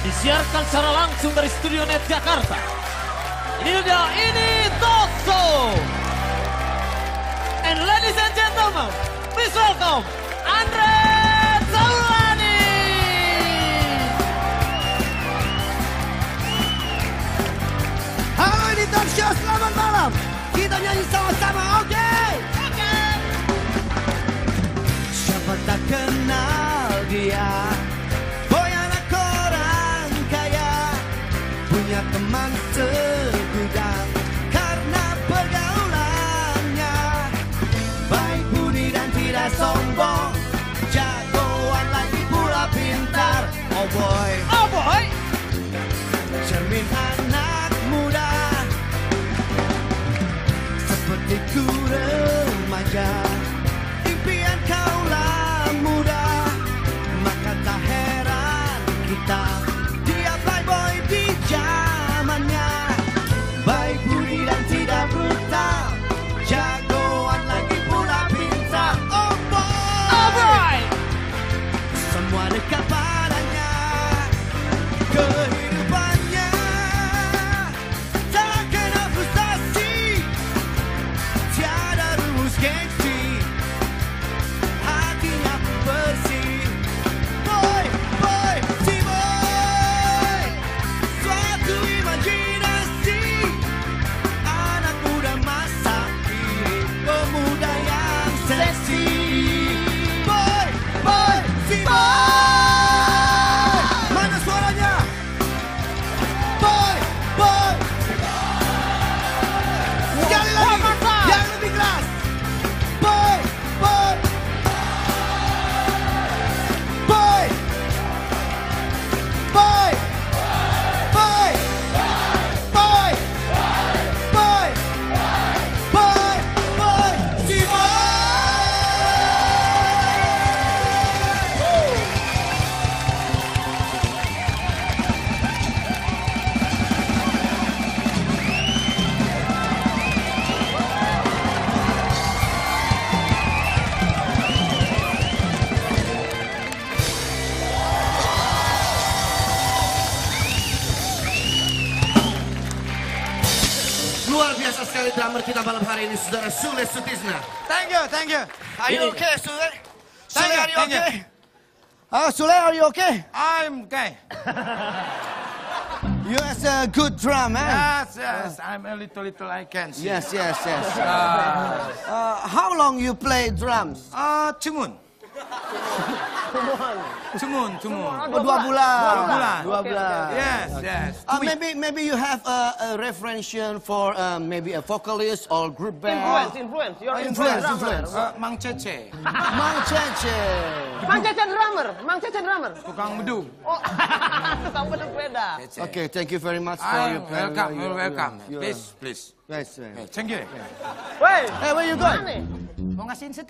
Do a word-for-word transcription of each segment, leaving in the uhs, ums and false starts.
Disiarkan secara langsung dari Studio Net Jakarta. Ini dia, ini Toso. And ladies and gentlemen, please welcome Andre Taulani. Halo, ini Talk Show, selamat malam. Kita nyanyi sama-sama, oke? Okay? Oke. Okay. Siapa tak kenal dia? Boy anak orang kaya, punya teman segudang karena pergaulannya. Baik budi dan tidak sombong, jagoan lagi pula pintar. Oh boy, Oh boy. cermin anak muda, sepertiku remaja. Impian kaulah muda, maka tak heran kita dia playboy di zamannya. Baik budi dan tidak brutal, jagoan lagi pula pintar. Oh boy, Oh boy. semua dekat padanya. Kehidupannya tak kena frustasi, tiada rumus gengsi, hatinya bersih. Boy, boy, si boy, suatu imajinasi, anak muda masa kini, pemuda yang seksi. Boy, boy, si boy, mana suaranya? Boy, boy, sekali lagi, yang lebih keras. Boy, boy, boy, boy, boy, boy, boy, boy, boy, si boy. Luar biasa sekali drummer kita malam hari ini, saudara Sule Sutisna. Thank you, thank you. Are you okay, Sule? Sule, are you thank you. okay? Uh, Sule, are you okay? I'm okay. You has a good drum, eh? Yes, yes. I'm a little, little. I can see. Yes, yes, yes. Uh, Uh, how long you play drums? uh, cumun. Cumun, cumun. Oh, dua bulan. Dua bulan. Dua bulan. Yes, yes. Uh, Two weeks. maybe maybe you have a, a reference for uh, maybe a vocalist or group band. Influence, influence. You're Influence, influence, influence. Uh, Mang Cece, Mang Cece. Mang Cece drummer, Mang Cece drummer. tukang bedung. Oh, tukang beduk beda. Okay, thank you very much for Ah, your welcome, your- you're welcome. your- Please, please. Yes, yes. Thank you. Woi, Hey, where you going? mana nih? Mau ngasihin setik?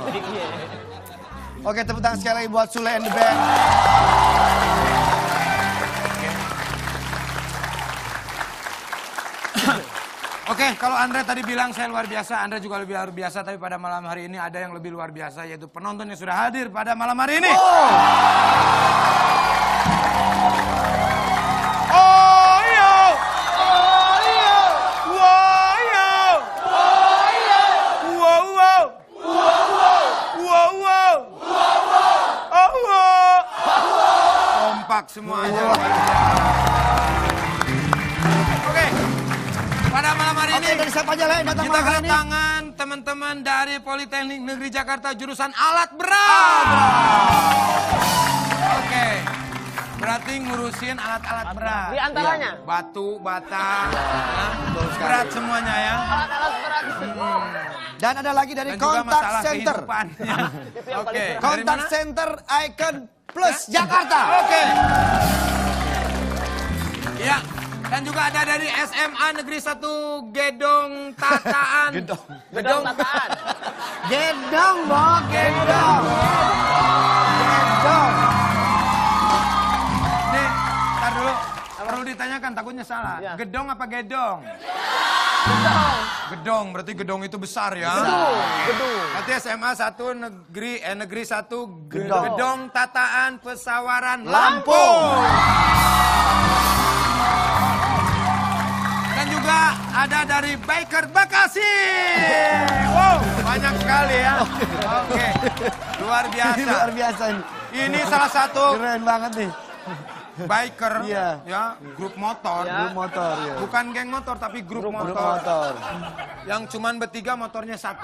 Oke, tepuk tangan sekali lagi buat Sule and the band. Oke, kalau Andre tadi bilang saya luar biasa, Andre juga lebih luar biasa, tapi pada malam hari ini ada yang lebih luar biasa, yaitu penonton yang sudah hadir pada malam hari ini. Oh iya, oh iya, wow iya, oh iya, wow wow, wow wow, wow wow, oh wow, kompak semuanya. Oke. Pada malam hari Oke, ini dari siapa aja lain datang kita malam hari ini? kedatangan teman-teman dari Politeknik Negeri Jakarta jurusan alat berat. Oke, berarti ngurusin alat-alat berat. Di antaranya? Iya. Batu, bata, nah, Betul sekali. berat semuanya ya. Alat-alat berat. Dan ada lagi dari Dan juga Kontak masalah Center. kehidupannya. Oke, dari Kontak mana? Center Icon Plus Jakarta. Oke. Ya, dan juga ada dari S M A Negeri satu Gedong Tataan. Gedong. Gedong tataan. Gendong, Bo, gendong. Gendong. Nih, tar dulu. Perlu ditanyakan, takutnya salah. Ya. Gedong apa gedong? Gedong, berarti gedong itu besar ya. Gedung. Gedung. Berarti S M A satu negeri, eh negeri satu Gedong. gedong tataan pesawaran Lampung. Dan juga ada dari Biker Bekasi. Wow, banyak sekali ya. Oke, luar biasa. Ini luar biasa ini. Ini salah satu Keren banget nih. biker, Iya. ya, grup motor. Ya. Grup motor ya. Bukan geng motor, tapi grup, Grup motor. motor. Yang cuman bertiga motornya satu.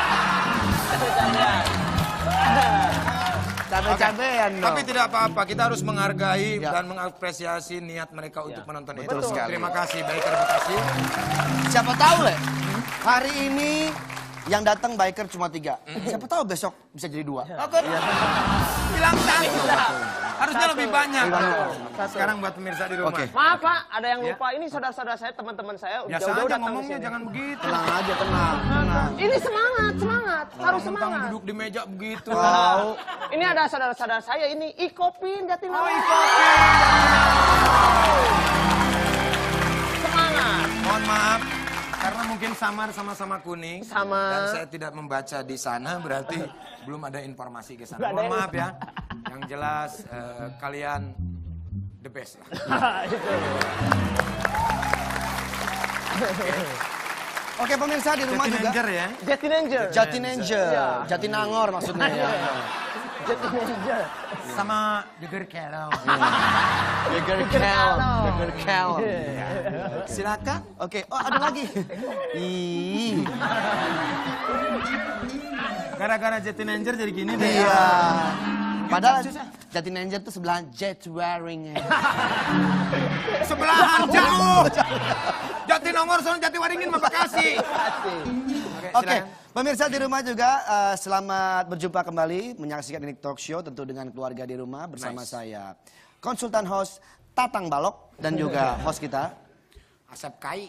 Cabe-cabean dong. Tapi tidak apa-apa, kita harus menghargai Ya. dan mengapresiasi niat mereka untuk menonton itu. Betul sekali. Terima kasih, Biker Bekasi. Siapa tahu Le, hari ini yang datang biker cuma tiga. Siapa tahu besok bisa jadi dua. Oke, bilang satu. Harusnya lebih banyak. Lebih banyak. Sekarang buat pemirsa di rumah. Oke. Maaf Pak, ada yang lupa. Ini saudara-saudara saya, teman-teman saya. Biasa jauh-jauh aja datang ke ngomongnya, sini. jangan begitu. Tenang aja, tenang. tenang. Ini semangat, semangat. Harus Mentang semangat. duduk di meja begitu. Tahu. Ini ada saudara-saudara saya, ini Ikopin Jatinangor. Oh, Ikopin. Semangat. Mohon maaf, karena mungkin samar sama-sama kuning. Sama. Dan saya tidak membaca di sana, berarti belum ada informasi ke sana. Nggak ada Mohon yang- maaf ya. Yang jelas, eh, kalian the best lah. Oke pemirsa di rumah juga. Teenager ya. Jatinanger. Jatinangor, Iya. Jatinangor maksudnya ya. Jatinanger. Sama Deger Carol. Burger Cal, Burger Cal. Silakan. Oke, oh ada lagi. Ih, Gara-gara Teenager jadi gini deh. iya. Padahal Jatinangor tuh sebelah jet wearing. Sebelahan jauh. Jatinangor soal Jatiwaringin mah Bekasi. Oke, Oke, silakan. pemirsa di rumah juga eh, selamat berjumpa kembali menyaksikan ini talk show tentu dengan keluarga di rumah bersama Nice. saya konsultan host Tatang Balok dan juga host kita Asap Kai.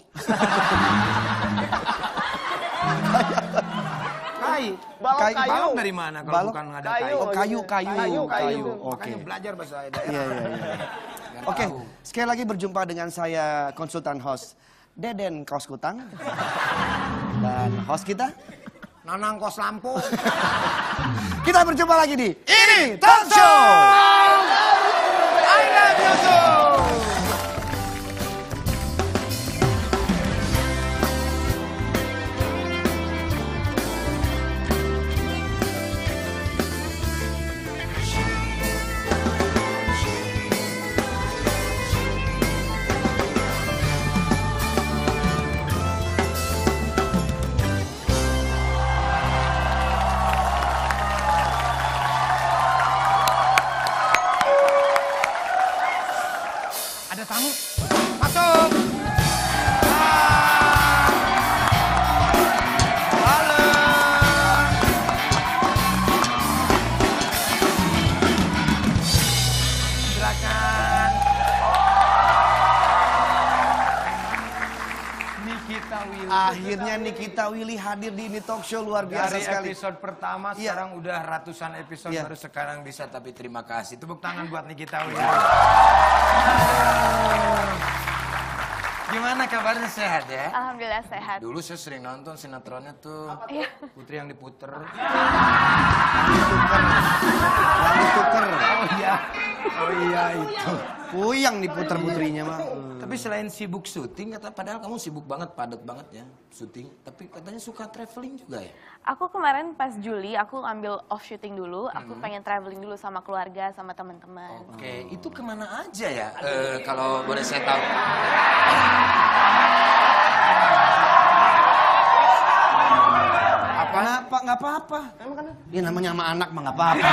Kai. Balok Kai- kayu. Balok dari mana kalau Balok? bukan ada Kayu. kayu? Oh, kayu, kayu, Kayu, kayu. Oke. Makanya belajar bahasa daerah. Iya, iya, iya. Biar Oke, tahu. sekali lagi berjumpa dengan saya konsultan host Deden Kos Kutang dan host kita. Nanang Kos Lampung. Kita berjumpa lagi di Ini Talk Show. I love you too. Ada tamu. Masuk. Ah. Halo. Silakan. Nikita Willy. Akhirnya Nikita Willy hadir di Ini Talk Show, luar biasa Dari sekali. episode pertama Iya. sekarang udah ratusan episode Iya. baru sekarang bisa, tapi terima kasih. Tepuk tangan buat Nikita Willy. Gimana kabarnya, sehat ya? Alhamdulillah sehat. Dulu saya sering nonton sinetronnya tuh. Iya. Putri yang diputer. Yang dituker. Oh iya. Oh iya itu. Puyang diputer putrinya mah. Tapi selain sibuk syuting, kata padahal kamu sibuk banget, padat banget ya syuting. Tapi katanya suka traveling juga ya? Aku kemarin pas Juli aku ambil off syuting dulu. Aku pengen traveling dulu sama keluarga, sama teman-teman. Oke, itu kemana aja ya? Eh, kalau boleh saya tahu. Apa? Kenapa? Nggak apa-apa. Ya namanya sama anak mah nggak apa-apa.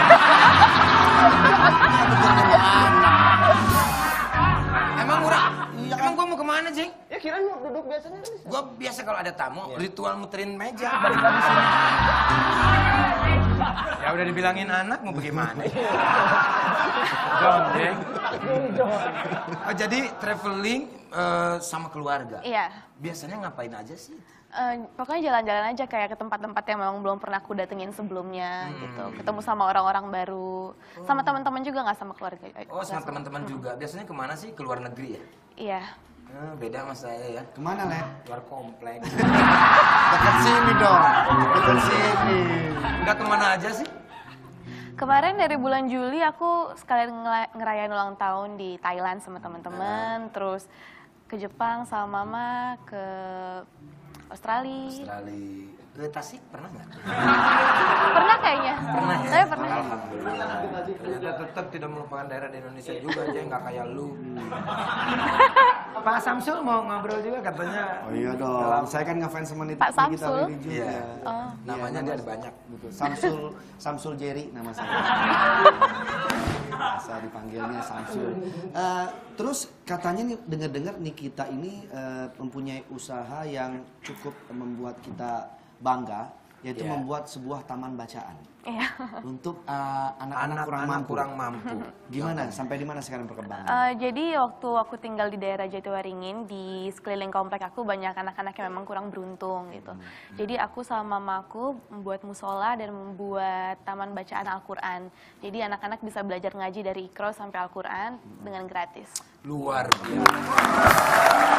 Emang murah? Emang gua mau kemana, Jeng? Ya kirain mau duduk biasanya. Gua biasa kalau ada tamu, ritual muterin meja. Ya udah dibilangin anak, mau bagaimana? John, Jeng. Oh, jadi traveling eh, sama keluarga. Iya. Biasanya ngapain aja sih? Eh, pokoknya jalan-jalan aja kayak ke tempat-tempat yang memang belum pernah aku datengin sebelumnya Hmm. gitu. Ketemu sama orang-orang baru. Sama teman-teman juga nggak sama keluarga. Oh, sama teman-teman juga. Biasanya kemana sih? Ke luar negeri ya? Iya. Eh, beda sama saya ya. Kemana, Le? Luar komplek. Dekat sini dong. Dekat sini. Udah kemana aja sih? Kemarin dari bulan Juli aku sekalian ngela- ngerayain ulang tahun di Thailand sama teman-teman, terus ke Jepang sama mama, ke Australia. Australia. Ke Tasik pernah nggak? Pernah kayaknya. Pernah ya? Saya pernah. Alhamdulillah. Ternyata tetap tidak melupakan daerah di Indonesia juga aja, nggak kayak lu. Pak Samsul mau ngobrol juga katanya. Oh iya dong, saya kan ngefans sama Nita Pak Samsul? Willy juga. Iya. Oh. Namanya Iya, dia nama- ada banyak. Betul. Samsul, Samsul Jerry nama saya. Saya dipanggilnya Samsul. Eh, terus katanya nih dengar-dengar Nikita ini eh, mempunyai usaha yang cukup membuat kita bangga, yaitu Iya. membuat sebuah taman bacaan Iya. untuk eh, anak-anak kurang Anak-anak mampu. kurang mampu. Gimana? Sampai di mana sekarang perkembangan? Eh, jadi waktu aku tinggal di daerah Jatiwaringin, di sekeliling komplek aku banyak anak-anak yang memang kurang beruntung gitu. Jadi aku sama mamaku membuat musola dan membuat taman bacaan Al-Quran. Jadi anak-anak bisa belajar ngaji dari Iqra sampai Al-Quran dengan gratis. Luar biasa.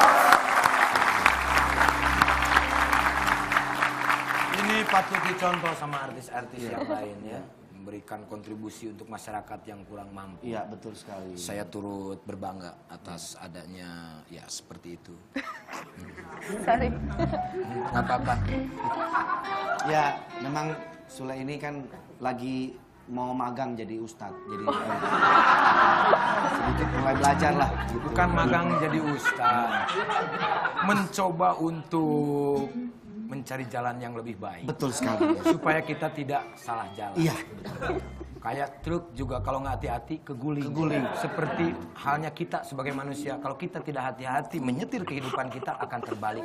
Ini patut dicontoh sama artis-artis yang lain ya. Memberikan kontribusi untuk masyarakat yang kurang mampu. Iya, betul sekali. Saya turut berbangga atas adanya ya seperti itu. Sorry. Nggak apa-apa. Ya, memang Sule ini kan lagi mau magang jadi ustadz. Jadi eh, sedikit mulai belajar lah. Gitu. Bukan magang jadi ustaz. Mencoba untuk mencari jalan yang lebih baik. Betul sekali. Supaya kita tidak salah jalan. Iya. Kayak truk juga kalau nggak hati-hati keguling. Keguling. Seperti halnya kita sebagai manusia. Kalau kita tidak hati-hati menyetir kehidupan kita akan terbalik.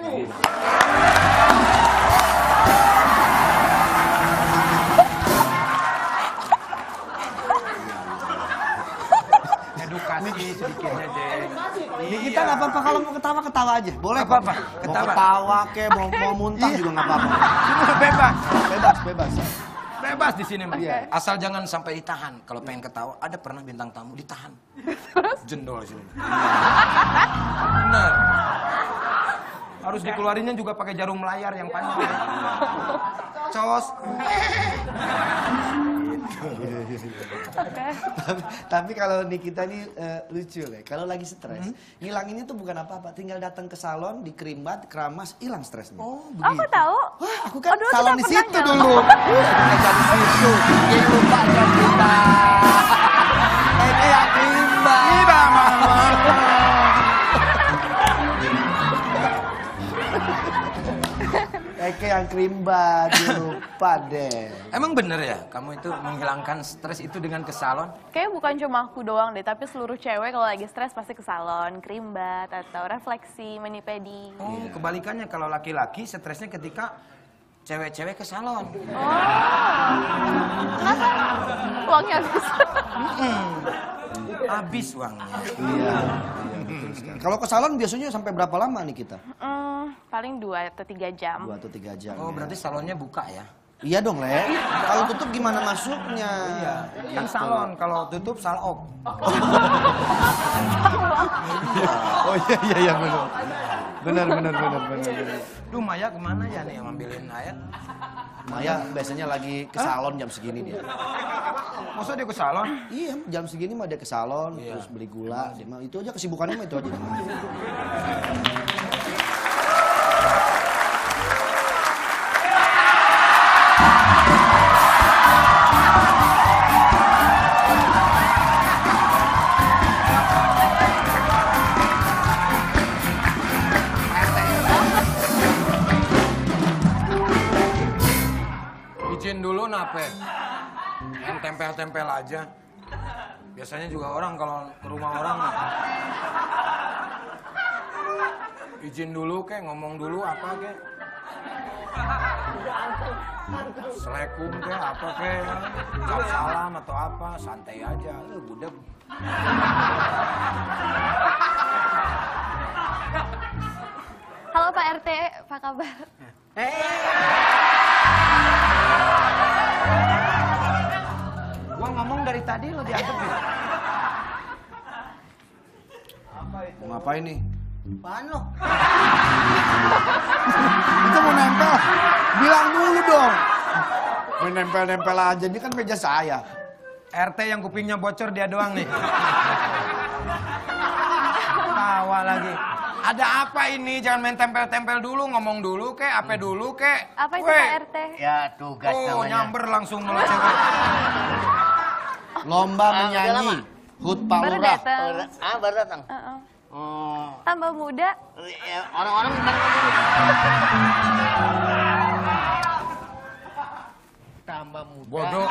Edukasi sedikitnya, Jeng. Ini kita nggak apa-apa kalau mau ketawa ketawa aja. Boleh Nggak kok. apa-apa, Mau ketawa. ketawa kek, mau mau muntah juga nggak apa-apa. Bebas. Bebas, bebas. Bebas di sini, Mbak. Iya. Asal jangan sampai ditahan. Kalau pengen ketawa, ada pernah bintang tamu ditahan. Jendol di sini. Benar. Harus dikeluarinnya juga pakai jarum layar yang panjang. Cos. Oke. tapi, tapi kalau Nikita ini eh, lucu lah. Kalau lagi stres, ngilanginnya tuh bukan apa-apa. Tinggal datang ke salon, dikrimbat, keramas, hilang stresnya. Oh, Oh, aku tahu. Wah, aku kan Aduh, salon di tidak situ pernah dulu. Kerja di situ. Jadi lupa kan kita. Kayak yang rimba. Tidak, Mama. Kayak yang krimba, lupa deh. Emang bener ya, kamu itu menghilangkan stres itu dengan ke salon? Kayaknya bukan cuma aku doang deh, tapi seluruh cewek kalau lagi stres pasti ke salon, krimbat, atau refleksi, mani-pedi. Oh, kebalikannya kalau laki-laki stresnya ketika cewek-cewek ke salon. Oh, kenapa? Uangnya habis. Habis uangnya. Iya, iya betul sekali. Kalau ke salon biasanya sampai berapa lama nih kita? Hmm, paling dua atau tiga jam. Dua atau tiga jam. Oh, ya. berarti salonnya buka ya? Iya dong, Le. Kalau tutup gimana masuknya? Iya, kan salon kalau tutup salop. Oh iya iya iya benar. Benar benar benar benar. benar. Duh, Maya kemana ya nih yang ngambilin ayat? Maya biasanya lagi ke salon jam segini dia. Masa dia ke salon? Iya, jam segini mah dia ke salon, Iya. terus beli gula, dia mah itu aja kesibukannya mah itu aja. Izin dulu nape? Yang tempel-tempel aja. Biasanya juga orang kalau ke rumah orang izin dulu kek, ngomong dulu apa kek. Assalamualaikum kek, apa kek. Ucap salam atau apa, santai aja. Lu budak. Halo Pak R T, apa kabar? Gua ngomong dari tadi lo dianggap ya. Mau ngapain nih? Apaan lo? Kita mau nempel. Bilang dulu dong. Main nempel-nempel aja, ini kan meja saya. R T yang kupingnya bocor dia doang nih. Tawa lagi. Ada apa ini? Jangan main tempel-tempel dulu, ngomong dulu kek, apa dulu kek. Apa itu Weh. Pak R T? Ya tugas Oh, namanya. nyamber langsung mulut cewek. Lomba Ah, udah menyanyi lama? Hut Pak Baru Lurah. datang. Baru- Ah, baru datang? Heeh. Oh, Tambah muda. ya, orang-orang kan tambah muda. Bodoh.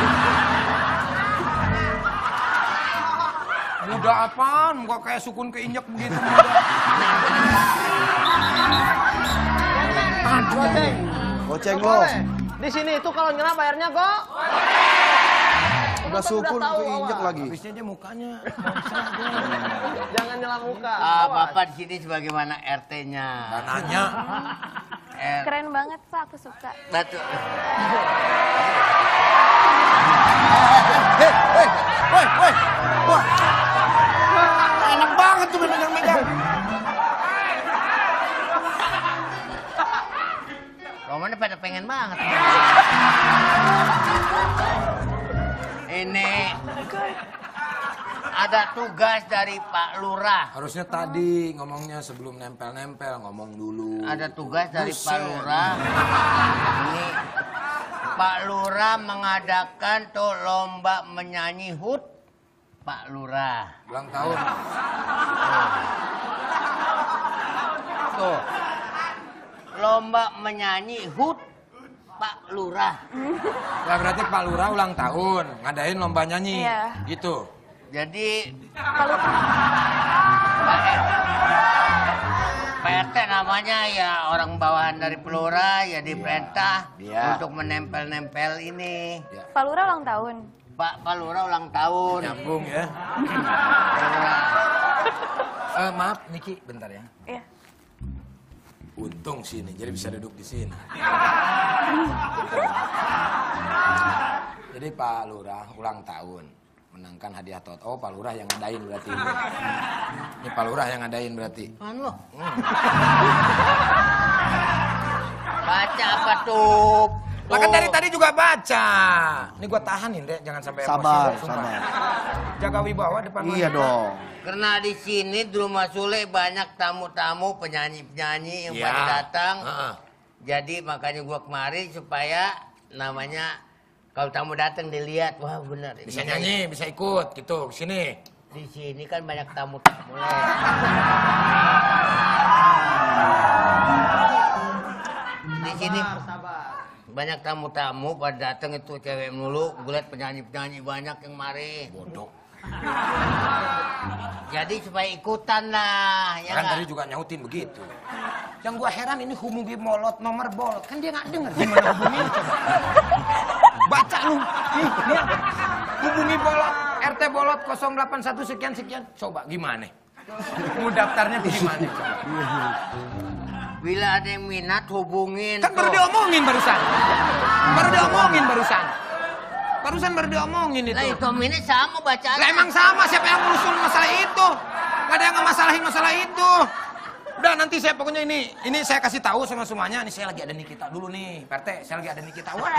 Muda apaan? Muka kayak sukun keinjek begitu muda. Goceng. Goceng Nggak lo. boleh. Di sini itu kalau nyerah bayarnya go. Udah sukun tahu, keinjek awas. lagi. Habisnya dia mukanya. Jangan nyela muka. Ah, Awas. Bapak di sini sebagaimana R T-nya. Gak nanya. R- Keren banget Pak, aku suka. Batu. Hei, hei, woi, woi, wah. Enak banget tuh megang-megang. Romannya pada pengen banget. Ini ada tugas dari Pak Lurah. Harusnya tadi ngomongnya sebelum nempel-nempel, ngomong dulu. Ada tugas dari Buset. Pak Lurah. Ini Pak Lurah mengadakan tuh lomba menyanyi hut Pak Lurah. Ulang tahun. Tuh. Lomba menyanyi hut Pak Lurah. Ya berarti Pak Lurah ulang tahun, ngadain lomba nyanyi. Iya. Gitu. Jadi Kalau Pak R- Pak R T namanya ya orang bawahan dari Pelura ya diperintah Iya. untuk menempel-nempel ini. Pak Lurah ulang tahun. Pak Pak Lura ulang tahun. Nyambung ya. Lura. Eh, maaf Niki, bentar ya. Iya. Untung sini, jadi bisa duduk di sini. Jadi Pak Lurah ulang tahun, menangkan hadiah tot. Oh Pak Lurah yang ngadain berarti ini. Ini Pak Lurah yang ngadain berarti. Apaan lo? Baca apa tuh? Lah kan dari tadi juga baca. Ini gua tahanin deh, jangan sampai emosi. Sabar, sumpah. sabar. Jaga wibawa depan Iya wanita. dong. Karena di sini di rumah Sule banyak tamu-tamu penyanyi-penyanyi yang Iya. pada datang. Heeh. Jadi makanya gua kemari supaya namanya kalau tamu datang dilihat, wah bener. Bisa nyanyi, bisa ikut gitu. Sini. Di sini kan banyak tamu-tamu. Di sini banyak tamu-tamu pada datang itu cewek mulu. Gue liat penyanyi-penyanyi banyak yang mari. Bodoh. Jadi supaya ikutan lah, ya Kan nggak? tadi juga nyautin begitu. Yang gua heran ini hubungi bolot nomor bolot. Kan dia nggak denger gimana hubungi coba. Baca lu. Nih, lihat. Hubungi bolot R T bolot nol delapan satu sekian sekian. Coba gimana? Mau daftarnya tuh gimana coba? Bila ada yang minat hubungin. Kan baru tuh. diomongin barusan. Baru diomongin barusan. Barusan baru diomongin itu. Lah itu minat sama bacaan. Lah emang sama, siapa yang ngurusin masalah itu? Gak ada yang ngemasalahin masalah itu. Udah nanti saya pokoknya ini, ini saya kasih tahu sama semuanya. Ini saya lagi ada Nikita dulu nih, P R T. Saya lagi ada Nikita. Wah.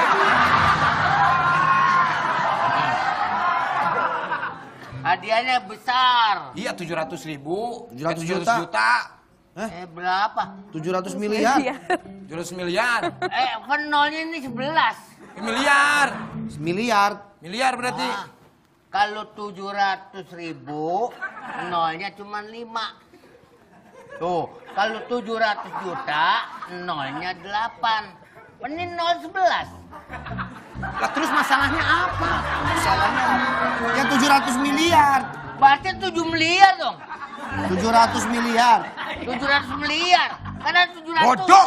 Hadiahnya besar. Iya tujuh ratus ribu. tujuh ratus Eh, juta. juta. Eh berapa? tujuh ratus miliar. tujuh ratus miliar. Eh kan nolnya ini sebelas. Miliar. Miliar. Miliar berarti. Ah, kalau tujuh ratus ribu, nolnya cuma lima. Tuh, kalau tujuh ratus juta, nolnya delapan. Ini nol sebelas. Lah terus masalahnya apa? Masalahnya yang tujuh ratus miliar. Berarti tujuh miliar dong. tujuh ratus miliar. tujuh ratus miliar. Karena tujuh ratus. Bodoh.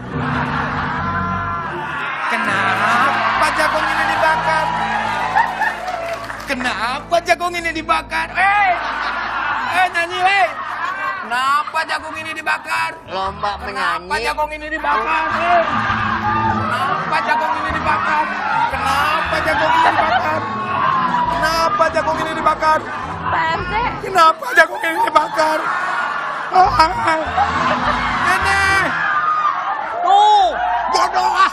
Kenapa jagung ini dibakar? Kenapa jagung ini dibakar? Eh, eh nyanyi, eh. Kenapa jagung ini dibakar? Lomba Kenapa menyanyi. jagung ini dibakar? Eh? Kenapa jagung ini dibakar? Kenapa jagung ini dibakar? Kenapa jagung ini dibakar? Pak R T, Kenapa jagung ini dibakar? Ini. Tuh, bodoh ah.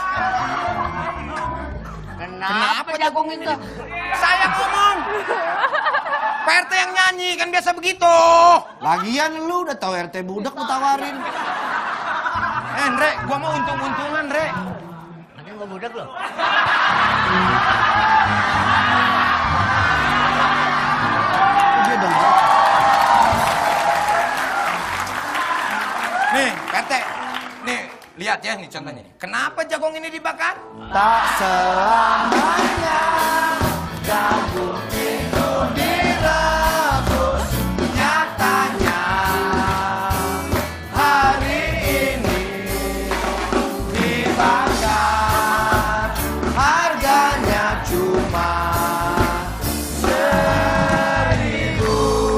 Kenapa jagung itu? Saya ngomong. P R T yang nyanyi, kan biasa begitu. Lagian lu udah tahu R T budak lu tawarin. Eh, Andre, gua mau untung-untungan, Andre. Nanti gua budak loh. Dia dong. Nih, P R T. Nih, lihat ya nih contohnya. Kenapa jagung ini dibakar? Tak selamanya jagung itu direbus, nyatanya hari ini dibakar, harganya cuma seribu.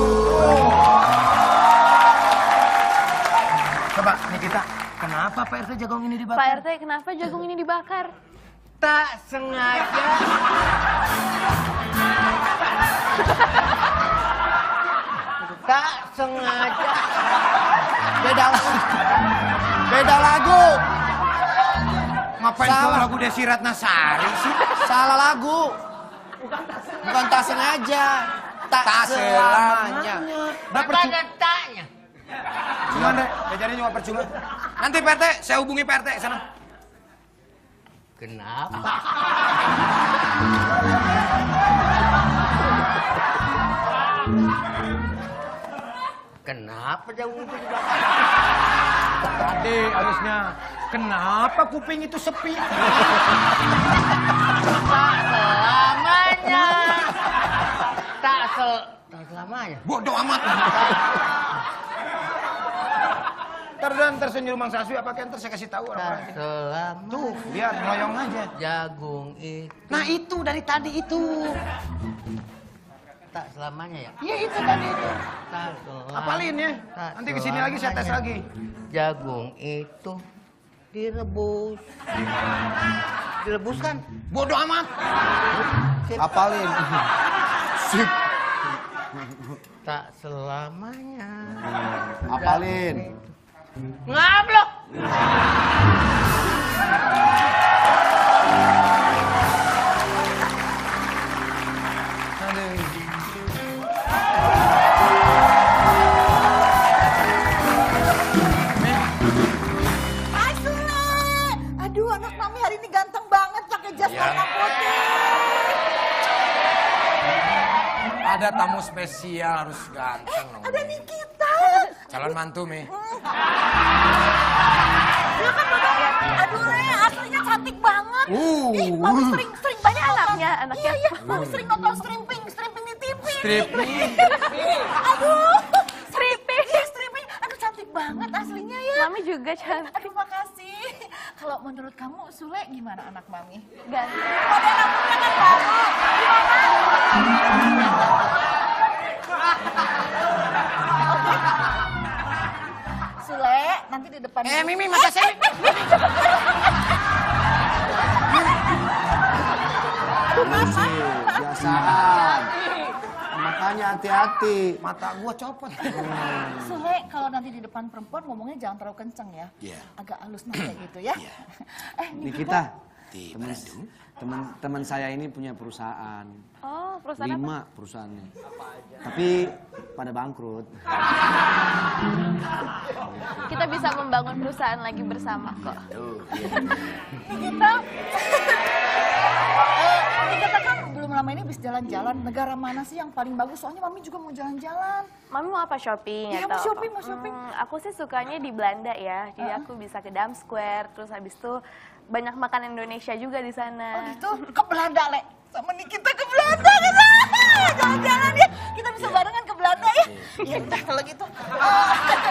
Coba, Nikita, kenapa P R T jagung ini dibakar? Pak R T, kenapa jagung ini dibakar? Tak sengaja. Tak sengaja. Beda lagu. Beda lagu. Ngapain tuh Salah. lagu Desi Ratnasari sih? Salah lagu. Bukan tak sengaja. Tak, Tak selamanya. Udah Apa percuma. ada taknya? Cuma deh, jajannya cuma percuma. Nanti P R T, saya hubungi P R T sana. Kenapa? Kenapa jagung itu dibakar? Tadi harusnya. Kenapa kuping itu sepi? Tak selamanya. Tak sel... Tak selamanya. Bodoh amat. Ntar dan ntar saya nyuruh Mang Saswi apa kan ntar saya kasih tahu Tak orang-orang. selamanya. Tuh, lihat meloyong aja. Jagung itu. Nah itu dari tadi itu. Tak selamanya ya? Iya itu tadi itu. Tak selamanya. Apalin ya. Tak Nanti kesini lagi saya tes selamanya. lagi. Jagung itu direbus. Direbus kan? Bodoh amat. Apalin. Sip. Tak selamanya. Apalin. Ngablok. Hai Sule! Aduh anak mami hari ini ganteng banget pakai jas warna putih. Ada tamu spesial harus ganteng dong. Ada Nikita. Calon mantu Mi. Dia kan udah, aduh Le, aslinya cantik banget. Uh, Ih, mami sering sering banyak Anaknya, nonton. anaknya. Iya iya, mami sering nonton stripping, stripping di T V. Stripping. Aduh, Stripping. Iya, stripping. Aduh cantik banget aslinya ya. Mami juga cantik. Aduh makasih. Kalau menurut kamu Sule gimana anak mami? Ganteng. Model rambutnya kan baru. Gimana? Sule, nanti di depan. Eh Mimi mata saya. Sih, biasaan. Makanya hati-hati. Mata gua copot. Sule, kalau nanti di depan perempuan ngomongnya jangan terlalu kenceng ya. Iya. Agak halus nada gitu ya. Eh, Nikita, teman teman teman saya ini punya perusahaan. Oh, perusahaan apa? Lima perusahaannya. Tapi pada bangkrut. Kita bisa membangun perusahaan lagi bersama kok. Nikita. Eh, Nikita kan belum lama ini habis jalan-jalan. Negara mana sih yang paling bagus? Soalnya mami juga mau jalan-jalan. Mami mau apa, shopping Iya, atau mau shopping, apa? mau shopping. Hmm, aku sih sukanya di Belanda ya. Jadi aku bisa ke Dam Square, terus habis itu banyak makan Indonesia juga di sana. Oh gitu, ke Belanda, Le. Sama Nikita ke Belanda, kan? Jalan-jalan ya. Kita bisa barengan ke Belanda ya. Iya, udah kalau gitu. Oh.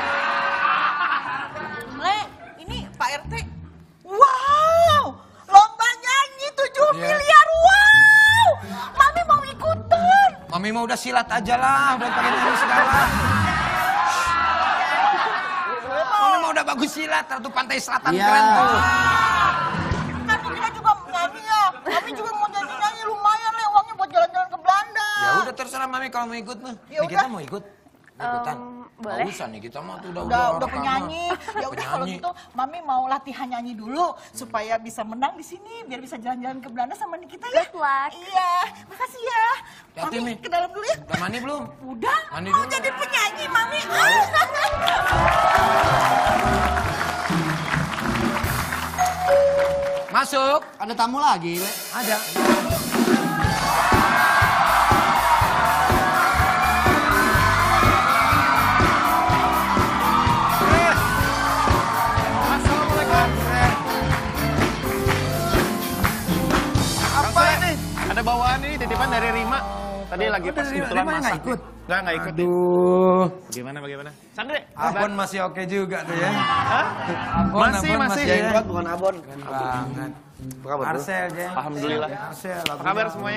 Le, ini Pak R T. Wow, lomba nyanyi tujuh Iya. miliar. Wow, Mami mau ikutan. Mami mau udah silat aja lah, udah pakai nyanyi segala. Mami mau udah bagus silat, Ratu Pantai Selatan Iya. keren tuh. Kan kita juga nyanyi ya. Mami juga mau nyanyi-nyanyi lumayan, Le. Uangnya buat jalan-jalan ke Belanda. Ya udah terserah Mami kalau mau ikut mah. Ya Nikita udah. mau ikut? Ikutan. Um, Nggak boleh. usah nih, kita mah tuh udah Udah, udah rekaman. penyanyi. Ya udah kalau Penyanyi. gitu, Mami mau latihan nyanyi dulu supaya bisa menang di sini, biar bisa jalan-jalan ke Belanda sama Nikita ya. Good luck. Iya, makasih ya. Hati-hati, Mami Mi. ke dalam dulu ya. Udah mandi belum? Udah, Mandi mau dulu. jadi penyanyi Mami. Masuk. Ada tamu lagi, Le. Ada. Apa ini? Ada bawaan ini titipan dari Rima. Tadi lagi pas kebetulan Rima nggak masak. ikut? Nggak, nggak ikut. Aduh. Bagaimana, bagaimana? Sandre? Abon masih oke juga tuh ya. Hah? Abon, Masih, Abon masih. ya. Jenggot bukan abon. Keren banget. Apa kabar, Bro? Marcel, Jeng. Alhamdulillah. Marcel, Apa kabar semuanya?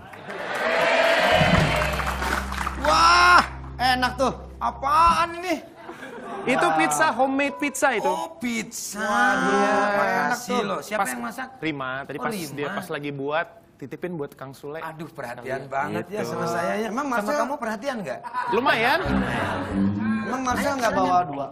Wah, Enak tuh. apaan ini? Itu pizza, homemade pizza itu. Oh, pizza. Dia. Makasih loh. Siapa Pas- yang masak? Rima, tadi Oh, pas Rima. dia pas lagi buat, titipin buat Kang Sule. Aduh, perhatian banget ya Gitu. sama saya ya. Emang Sama Marcel- kamu perhatian nggak? Lumayan. Emang Marcel nggak bawa dua?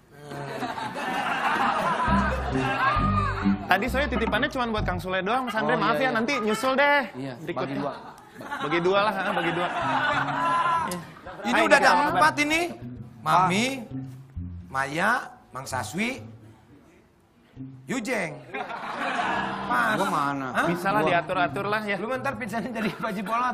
Tadi soalnya titipannya cuma buat Kang Sule doang, Mas Andre. Oh, Maaf iya, ya, iya. nanti nyusul deh. Iya, Berikutnya. bagi dua. Bagi dua lah, ha, bagi dua. Ini Hai, udah ada Nika, apa empat ini. Mami, Maya, Mang Saswi, Yujeng. Pas. Gua mana? Hah? Bisa lah diatur-atur lah ya. Lu ntar pizzanya jadi baju bolot.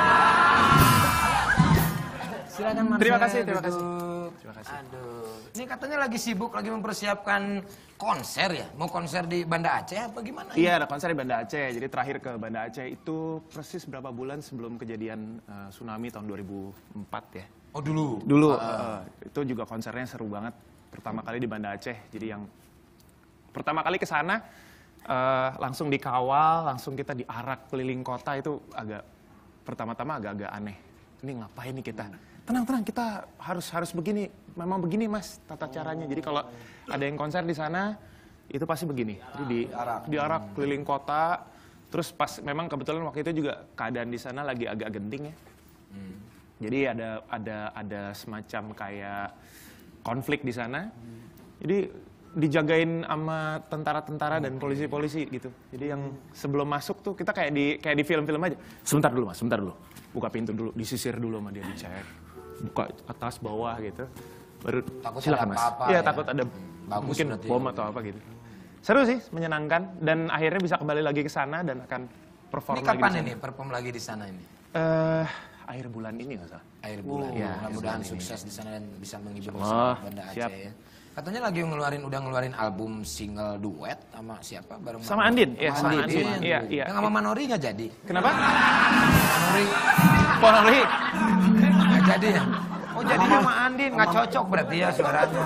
Silakan Marcel. Terima kasih, terima kasih. duduk. Terima kasih. Aduh. Ini katanya lagi sibuk, lagi mempersiapkan konser ya? Mau konser di Banda Aceh apa gimana? Iya, ada konser di Banda Aceh. Jadi terakhir ke Banda Aceh itu persis berapa bulan sebelum kejadian eh, tsunami tahun dua ribu empat ya. Oh dulu? Dulu, eh, itu juga konsernya seru banget. Pertama kali di Banda Aceh. Jadi yang pertama kali ke sana eh, langsung dikawal, langsung kita diarak keliling kota itu agak pertama-tama agak-agak aneh. Ini ngapain nih kita? Tenang, tenang, kita harus harus begini. Memang begini mas tata caranya. Jadi kalau ada yang konser di sana itu pasti begini. Jadi di, diarak keliling kota. Terus pas memang kebetulan waktu itu juga keadaan di sana lagi agak genting ya. Jadi ada ada ada semacam kayak konflik di sana. Jadi dijagain sama tentara-tentara dan polisi-polisi gitu. Jadi yang sebelum masuk tuh kita kayak di kayak di film-film aja. Sebentar dulu mas, sebentar dulu. Buka pintu dulu, disisir dulu sama dia, dicek. Buka atas bawah gitu. Baru Takut silakan ada mas. apa-apa Iya ya. takut ada Bagus mungkin berarti. bom atau apa gitu. Seru sih, menyenangkan dan akhirnya bisa kembali lagi ke sana dan akan perform Ini lagi kapan di sana. ini perform lagi di sana ini? Eh, akhir bulan ini nggak salah. Akhir bulan. iya, Mudah-mudahan akhir bulan sukses di sana dan bisa menghibur Oh, masyarakat Banda Aceh siap. ya. Katanya lagi ngeluarin udah ngeluarin album single duet sama siapa bareng Sama Andin, iya sama Sama Andin. Andin. Iya, iya. Yang sama Manori nggak jadi? Kenapa? Manori Polri. nggak jadi ya? Oh jadinya sama Andin nggak cocok berarti ya suaranya.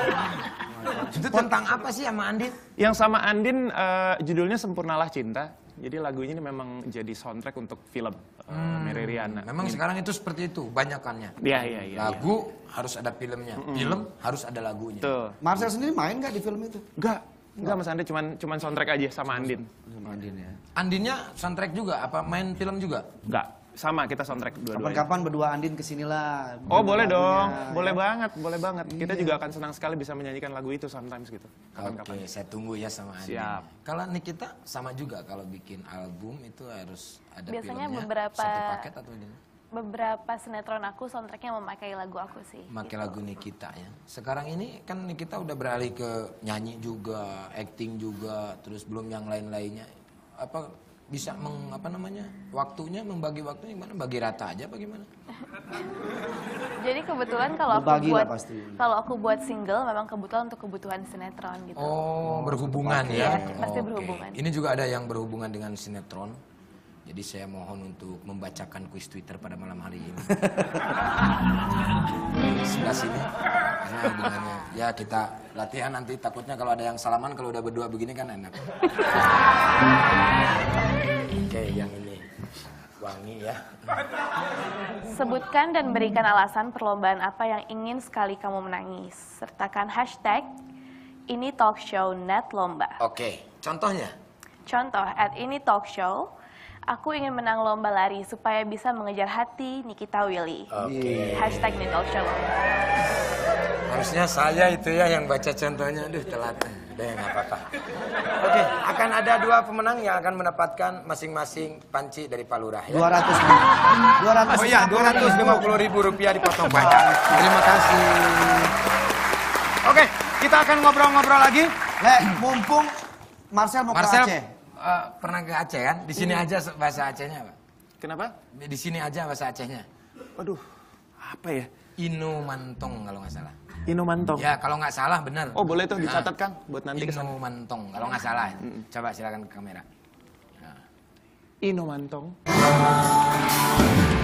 Itu tentang apa sih sama Andin? Yang sama Andin eh, judulnya Sempurnalah Cinta. Jadi lagunya ini memang jadi soundtrack untuk film uh, Mary Riana. Memang sekarang itu seperti itu banyakannya. Iya, iya, iya. Lagu harus ada filmnya, film harus ada lagunya. Tuh. Marcel sendiri main nggak di film itu? Enggak, enggak Mas Andre, cuman cuman soundtrack aja sama Andin. Sama Andin ya. Andinnya soundtrack juga, apa main film juga? Enggak, sama kita soundtrack dua-duanya. Kapan-kapan berdua Andin kesinilah. Oh boleh Lagunya, dong, ya. boleh banget, boleh banget. Kita juga akan senang sekali bisa menyanyikan lagu itu sometimes gitu. Kapan-kapan. Oke, saya tunggu ya sama Andin. Siap. Kalau Nikita sama juga kalau bikin album itu harus ada Biasanya filmnya. beberapa- Satu paket atau gimana? Beberapa sinetron aku soundtracknya memakai lagu aku sih. Pakai lagu Nikita ya. Sekarang ini kan Nikita udah beralih ke nyanyi juga, acting juga, terus belum yang lain-lainnya. Apa bisa meng, apa namanya? Waktunya membagi waktunya gimana? Bagi rata aja apa gimana? Jadi kebetulan kalau aku Berbagi lah buat pasti. kalau aku buat single memang kebetulan untuk kebutuhan sinetron gitu. Oh, berhubungan ya. Iya, pasti Oke. berhubungan. Ini juga ada yang berhubungan dengan sinetron. Jadi saya mohon untuk membacakan kuis Twitter pada malam hari ini. Di sebelah sini. Karena hubungannya. Ya kita latihan nanti takutnya kalau ada yang salaman kalau udah berdua begini kan enak. Oke, yang ini. Wangi ya. Sebutkan dan berikan alasan perlombaan apa yang ingin sekali kamu menangis. Sertakan hashtag ini talk show net lomba. Oke, contohnya. Contoh, at ini talk show, Aku ingin menang lomba lari supaya bisa mengejar hati Nikita Willy. Oke. Hashtag Nidal Show. Harusnya saya itu ya yang baca contohnya. Aduh, telat. Udah ya, nggak apa-apa. Oke, akan ada dua pemenang yang akan mendapatkan masing-masing panci dari Pak Lurah. Ya? dua ratus dua ratus Oh iya, dua ratus lima puluh ribu rupiah dipotong pajak. Terima kasih. Oke, kita akan ngobrol-ngobrol lagi. Le, mumpung Marcel mau Marcel ke Aceh. eh, pernah ke Aceh kan? Di sini aja bahasa Acehnya, Pak. Kenapa? Di sini aja bahasa Acehnya. Waduh, apa ya? Inu Mantong kalau nggak salah. Ino Mantong. Ya, kalau nggak salah benar. Oh, boleh tuh dicatat, Nah, Kang, buat nanti kesana. Inu Mantong kalau nggak salah. Coba silakan ke kamera. Ino Mantong.